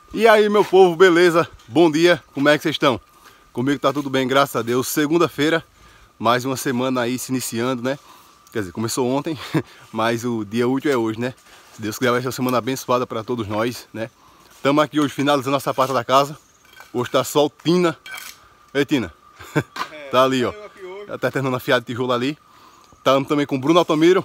E aí, meu povo, beleza? Bom dia, como é que vocês estão? Comigo tá tudo bem, graças a Deus. Segunda-feira, mais uma semana aí se iniciando, né? Quer dizer, começou ontem, mas o dia útil é hoje, né? Se Deus quiser, vai ser uma semana abençoada para todos nós, né? Estamos aqui hoje finalizando a sapata da casa. Hoje tá sol, Tina. Ei, Tina. Tá ali, ó. Já tá terminando a fiada de tijolo ali. Estamos também com o Bruno Altamiro.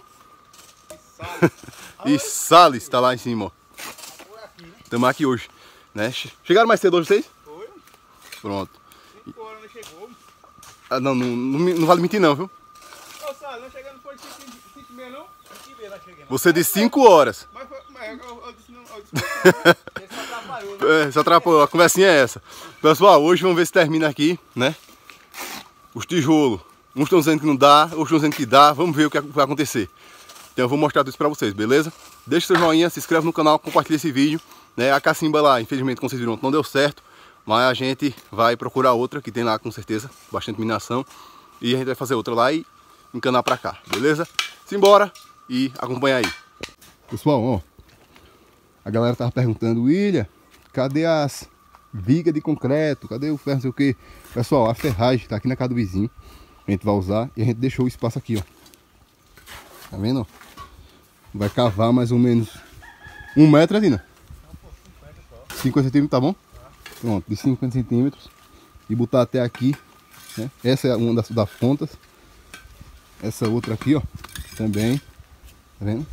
E Salles tá lá em cima, ó. Estamos aqui hoje, né? Chegaram mais cedo hoje vocês? Foi. Pronto. 5 horas não chegou. Ah, não vale mentir não, viu? Ô, Salles, não chegando foi 5h30 não? 5h30 nós chegamos. Você disse 5 horas. Mas eu disse não. Ele só atrapalhou, né? É, se atrapalhou, a conversinha é essa. Pessoal, hoje vamos ver se termina aqui, né? Os tijolos. Uns estão dizendo que não dá, outros estão dizendo que dá. Vamos ver o que vai acontecer. Então eu vou mostrar tudo isso pra vocês, beleza? Deixa seu joinha, se inscreve no canal, compartilha esse vídeo, né? A cacimba lá, infelizmente, como vocês viram, não deu certo. Mas a gente vai procurar outra, que tem lá com certeza bastante minação. E a gente vai fazer outra lá e encanar pra cá, beleza? Simbora e acompanha aí. Pessoal, ó. A galera tava perguntando, William, cadê as vigas de concreto? Cadê o ferro, não sei o que? Pessoal, a ferragem tá aqui na casa do vizinho. A gente vai usar e a gente deixou o espaço aqui, ó. Tá vendo? Vai cavar mais ou menos 1 metro, Tina? 50 centímetros, tá bom? Pronto, de 50 centímetros. E botar até aqui, né? Essa é uma das pontas. Essa outra aqui, ó. Também. Tá vendo?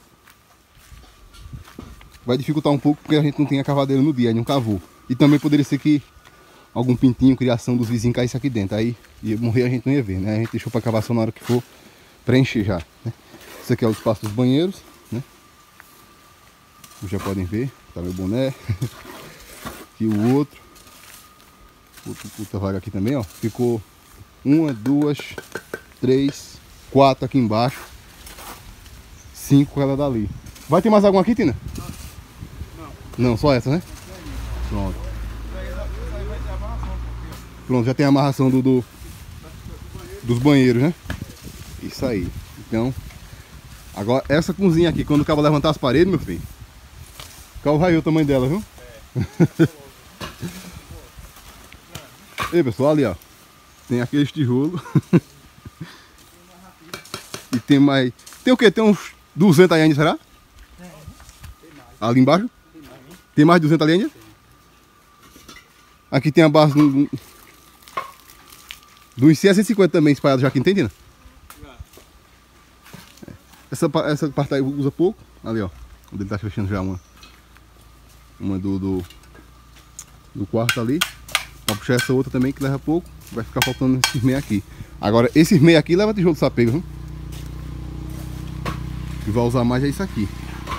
Vai dificultar um pouco porque a gente não tem a cavadeira no dia, a gente não cavou. E também poderia ser que algum pintinho, criação dos vizinhos caísse aqui dentro. Aí ia morrer, a gente não ia ver, né? A gente deixou pra cavar só na hora que for preencher já, né? Esse aqui é o espaço dos banheiros, né? Vocês já podem ver, tá meu boné. Aqui o outro. Outra vaga aqui também, ó. Ficou 1, 2, 3, 4 aqui embaixo. 5 ela dali. Vai ter mais alguma aqui, Tina? Não, só essa, né? Pronto. Pronto, já tem a amarração dos banheiros, né? Isso aí. Então, agora essa cozinha aqui, quando o cabo levantar as paredes, meu filho, qual vai ver o tamanho dela, viu? Ei, pessoal, ali, ó. Tem aqueles tijolos. E tem mais... Tem o quê? Tem uns 200 aí ainda, será? Ali embaixo? Tem mais de 200 ali ainda? Aqui tem a base dos 150 também espalhado já aqui, entendendo? Essa parte aí usa pouco. Ali, ó. Onde ele tá fechando já uma do quarto ali. Pra puxar essa outra também que leva pouco. Vai ficar faltando esses meio aqui. Agora, esses meio aqui leva tijolo de sapego, viu? E vai usar mais é isso aqui.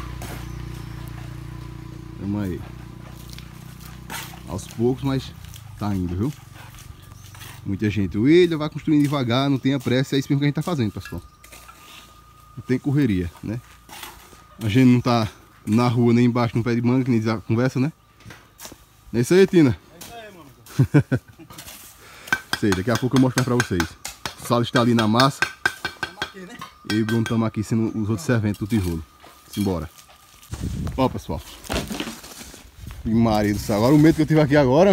Vamos aí. Aos poucos, mas tá indo, viu? Muita gente, o William vai construindo devagar, não tenha pressa. É isso mesmo que a gente tá fazendo, pessoal. Não tem correria, né? A gente não tá na rua nem embaixo no pé de manga, que nem diz a conversa, né? É isso aí, Tina. É isso aí, mano. Sei, daqui a pouco eu mostro mais pra vocês. O Salles está ali na massa. Aqui, né? Eu e o Bruno estamos aqui sendo os outros serventes do tijolo. Simbora. Ó, pessoal. Marido do céu. Agora o medo que eu tive aqui agora.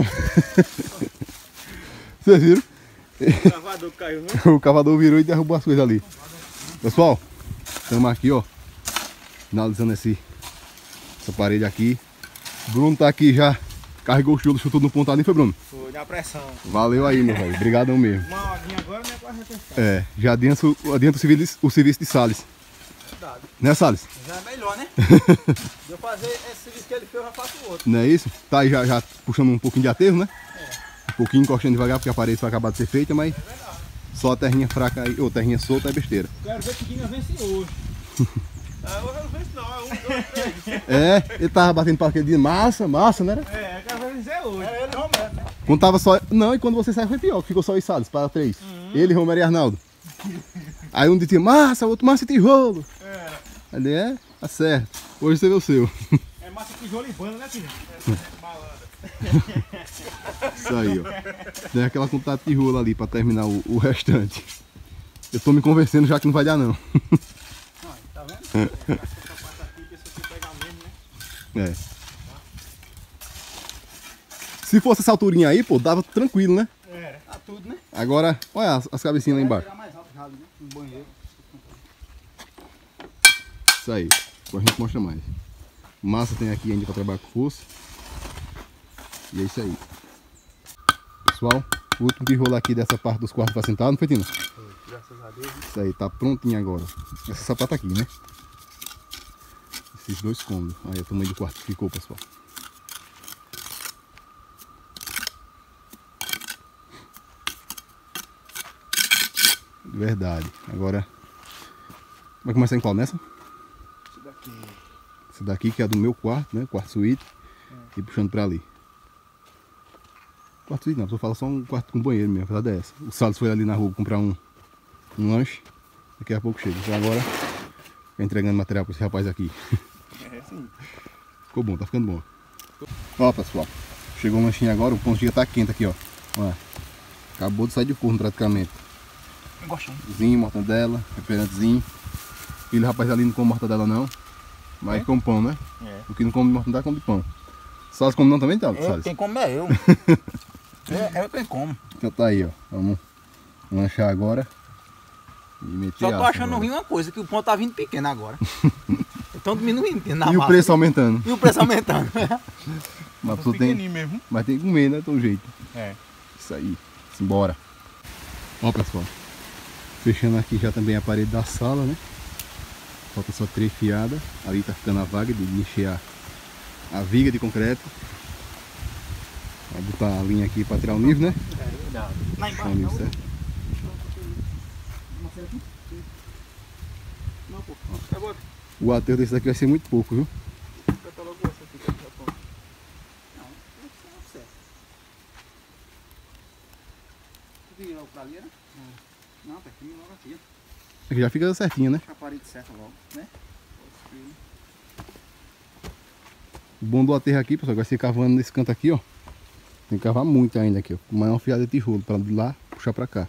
Vocês viram? O cavador caiu, né? O cavador virou e derrubou as coisas ali. Pessoal, estamos aqui, ó. Finalizando essa parede aqui. O Bruno tá aqui já. Carregou o tijolo, chutou no ponto ali, foi, Bruno? Foi, na pressão. Valeu aí, meu velho. Obrigadão mesmo. Uma horinha agora, né? Quase refrescar. É, já adianta o serviço de Salles. Verdade. Né, Salles? Já é melhor, né? Se eu fazer esse serviço que ele fez, eu já faço o outro. Não é isso? Tá aí já puxando um pouquinho de aterro, né? É. Um pouquinho encostando devagar porque a parede vai acabar de ser feita, mas só a terrinha fraca aí, ou terrinha solta é besteira. Quero ver que Guinness vence hoje. Hoje eu não venço não, é 1, 2, 3. É, ele tava batendo para aquele dia, massa, né? É, eu quero vencer hoje. É ele, Romero, né? Quando tava só... Não, e quando você saiu foi pior, que ficou só os Salles, para 3. Ele, Romero e Arnaldo. Aí um dizia, massa, outro massa e tijolo. É. Ali é, tá certo. Hoje você vê o seu. É massa tijolo e banda, né, filho? Malandro. Isso aí, ó. Tem aquela quantidade de tijolo ali para terminar o restante. Eu tô me convencendo já que não vai dar não. Tá vendo? Essa parte aqui, que isso aqui pega mesmo, né? É. Se fosse essa alturinha aí, pô, dava tranquilo, né? É, tá tudo, né? Agora, olha as cabecinhas lá embaixo. Mais alto já ali, né? No banheiro. Isso aí. Depois a gente mostra mais. Massa tem aqui ainda pra trabalhar com força. E é isso aí. Pessoal, o último tijolo aqui dessa parte dos quartos pra sentar, não foi, Tina? Graças a Deus. Isso aí, tá prontinho agora. Essa sapata aqui, né? Esses dois cômodos. Aí o tamanho do quarto que ficou, pessoal. Verdade. Agora, vai começar em qual? Nessa? Isso daqui. Essa daqui que é do meu quarto, né? Quarto suíte. E puxando pra ali. Quarto suíte não, a pessoa fala só um quarto com banheiro mesmo, apesar dessa. O Salles foi ali na rua comprar um lanche. Daqui a pouco chega. Então agora, vai entregando material pra esse rapaz aqui. É, sim. Ficou bom, tá ficando bom. Ó, pessoal. Chegou o lanchinho agora, o pão de dia tá quente aqui, ó. Ó. Acabou de sair de forno praticamente. Gostinho. Zinho, mortadela, refrigerantezinho. Aquele rapaz ali não come mortadela não. Mas come pão, né? É. O que não come mortadela come de pão. Salles come não também, tá? Quem come é eu. é quem come. Então tá aí, ó. Vamos lanchar agora. E meter Só tô aço achando agora. ruim uma coisa, que o pão tá vindo pequeno agora. Estão diminuindo na E o massa. preço aumentando. E o preço aumentando. Mas a pessoa tem, Pequenininho mesmo. mas tem que comer, né? Todo jeito. É. Isso aí. Simbora. Ó, pessoal. Fechando aqui já também a parede da sala, né? Falta só 3 fiadas. Ali tá ficando a vaga de encher a viga de concreto. Vai botar a linha aqui para tirar o nível, né? É verdade. Lá Deixar o nível embaixo. certo. Não, pô. Pegou aqui. O aterro desse daqui vai ser muito pouco, viu? Bota logo essa aqui, que é a ponta. Não, não é certo. Tu viu logo pra ali, né? Não, tá aqui logo aqui. Aqui já fica certinho, né? Deixa a parede certa logo, né? O bom do aterro aqui, pessoal, vai ser cavando nesse canto aqui, ó. Tem que cavar muito ainda aqui, ó. Mais uma fiada de tijolo para de lá puxar para cá.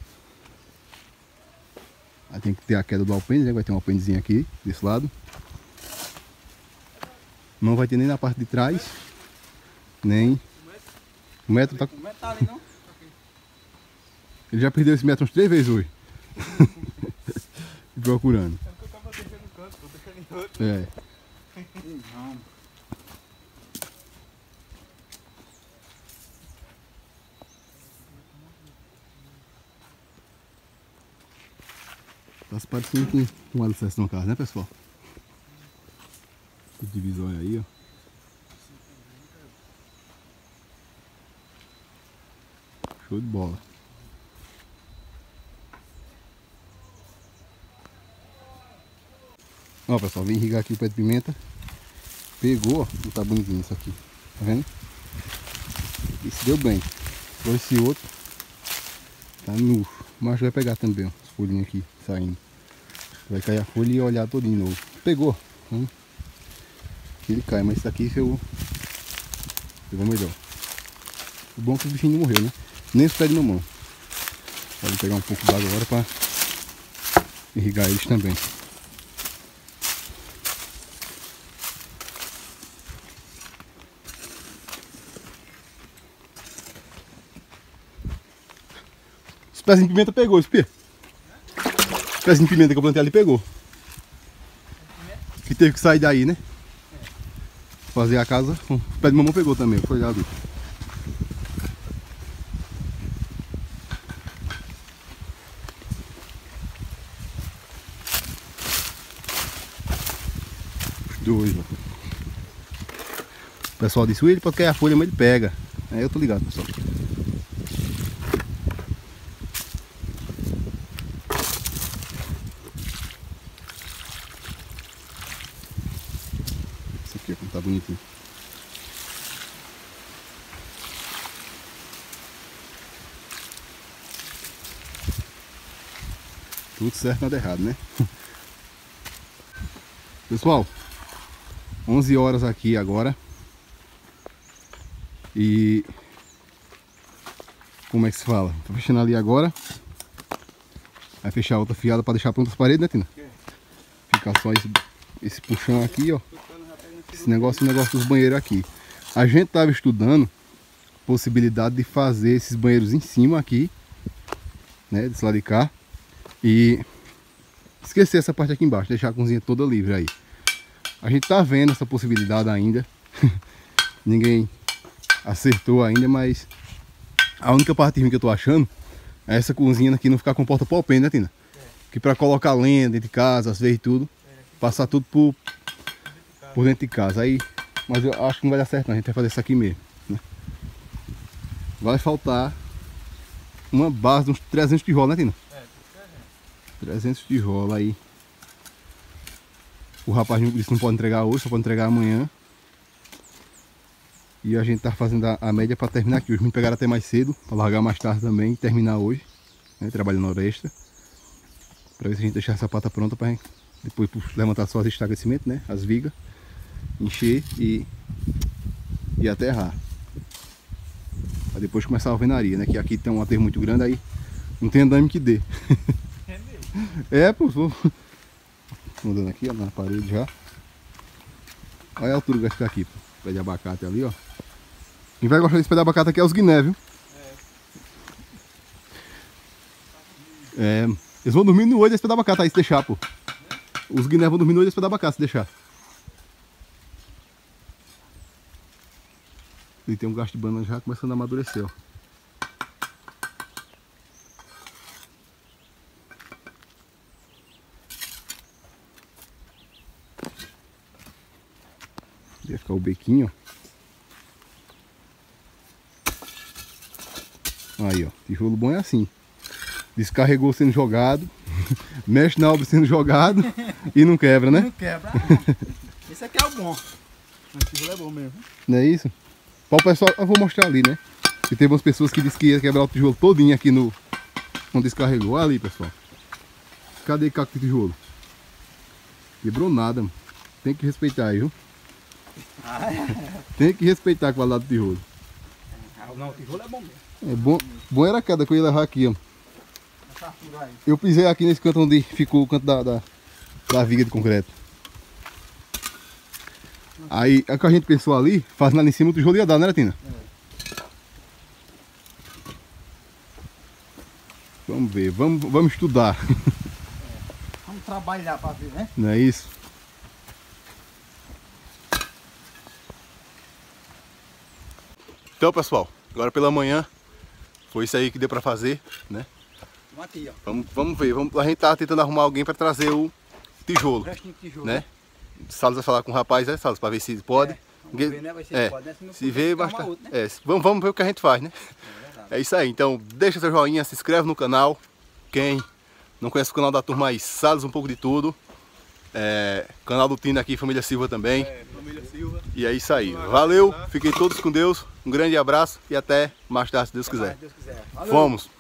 Aí tem que ter a queda do alpendre, né? Vai ter um alpendezinho aqui, desse lado. Não vai ter nem na parte de trás, nem... O metro tá... Não tá ali não? Ele já perdeu esse metro uns 3 vezes hoje. Procurando. É porque eu tava deixando no canto, tô deixando em outro. É. Não. Tá se parecendo com um alicerce no carro, né, pessoal? O divisório aí, ó. Show de bola. Ó, pessoal, vem irrigar aqui o pé de pimenta. Pegou, ó. Não tá bonitinho isso aqui. Tá vendo? Isso deu bem. Agora esse outro tá murcho. Mas vai pegar também, ó. As folhinhas aqui saindo. Vai cair a folha e olhar todo de novo. Pegou. Ele cai, mas isso aqui pegou melhor. O bom é que o bichinho não morreu, né? Nem os pés de mamão. Pode pegar um pouco d'água agora para irrigar eles também. Os pezinhos de pimenta pegou, espia. Os pezinhos de pimenta que eu plantei ali pegou. Que teve que sair daí, né? Fazer a casa. O pé de mamão pegou também, foi ali. Os dois, ó. O pessoal disse, ele pode cair a folha, mas ele pega. Aí eu tô ligado, pessoal. Esse aqui, ó, como tá bonitinho. Tudo certo, nada errado, né? Pessoal, 11 horas aqui agora. E... como é que se fala? Tô fechando ali agora. Vai fechar outra fiada para deixar prontas as paredes, né, Tina? Ficar só esse puxão aqui, ó. Esse negócio dos banheiros aqui. A gente tava estudando possibilidade de fazer esses banheiros em cima aqui, né, desse lado de cá, e esquecer essa parte aqui embaixo, deixar a cozinha toda livre aí. A gente tá vendo essa possibilidade ainda. Ninguém acertou ainda, mas a única parte ruim que eu tô achando é essa cozinha aqui não ficar com porta pop, né, Tina? Que pra colocar lenha dentro de casa, às vezes tudo, passar tudo por dentro de casa. Aí, mas eu acho que não vai dar certo não, a gente vai fazer isso aqui mesmo, né? Vai faltar uma base de uns 300 tijolos, né, Tina? 300 tijolos aí. O rapaz disse que não pode entregar hoje, só pode entregar amanhã. E a gente tá fazendo a média para terminar aqui. Hoje me pegaram até mais cedo, para largar mais tarde também e terminar hoje, né, trabalhando hora extra. Para ver se a gente deixar essa pata pronta para depois levantar só as estacas de cimento, né, as vigas, encher e aterrar. Para depois começar a alvenaria, né, que aqui tem um aterro muito grande, aí não tem andame que dê. É, pô, vou andando aqui, ó, na parede já. Olha a altura que vai ficar aqui, pô. Pé de abacate ali, ó. Quem vai gostar desse pé de abacate aqui é os guiné, viu? Eles vão dormir no olho desse pé de abacate aí, se deixar, pô. Os guiné vão dormir no olho desse pé de abacate, se deixar. E tem um gasto de banana já começando a amadurecer, ó. Ia ficar o bequinho, ó. Aí, ó, tijolo bom é assim. Descarregou sendo jogado, mexe na obra sendo jogado e não quebra, né? Não quebra. Esse aqui é o bom. O tijolo é bom mesmo. Não é isso? Para o pessoal, eu vou mostrar ali, né? Que teve umas pessoas que disseram que ia quebrar o tijolo todinho aqui no... Quando descarregou. Olha ali, pessoal. Cadê caco de tijolo? Quebrou nada, mano. Tem que respeitar aí, viu? Tem que respeitar a qualidade do tijolo. Não, o tijolo é bom mesmo. É bom, bom era a queda que eu ia levar aqui, ó. Eu pisei aqui nesse canto onde ficou o canto da viga de concreto. Aí, é o que a gente pensou ali, fazendo lá em cima o tijolo ia dar, né, Tina? Vamos ver, vamos estudar. Vamos trabalhar para ver, né? Não é isso? Então, pessoal, agora pela manhã foi isso aí que deu pra fazer, né? Aqui, ó. Vamos ver, a gente tá tentando arrumar alguém pra trazer o tijolo, Restinho de tijolo, né? Salles vai falar com o rapaz, né, Salles, pra ver se pode. Vamos ver, né? Vai ser pode, né? Se vê, basta. Outro, né? Vamos ver o que a gente faz, né? É isso aí, então deixa seu joinha, se inscreve no canal. Quem não conhece o canal da turma aí, Salles um pouco de tudo. Canal do Tina aqui, Família Silva também. Família Silva. E é isso aí. Valeu, fiquem todos com Deus. Um grande abraço e até mais tarde, se Deus quiser. Se Deus quiser. Valeu. Fomos!